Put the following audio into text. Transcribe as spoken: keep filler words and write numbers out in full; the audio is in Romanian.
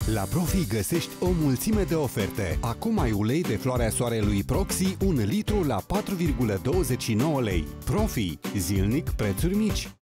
La Profi găsești o mulțime de oferte. Acum ai ulei de floarea soarelui Proxi un litru la patru virgulă douăzeci și nouă lei. Profi, zilnic prețuri mici.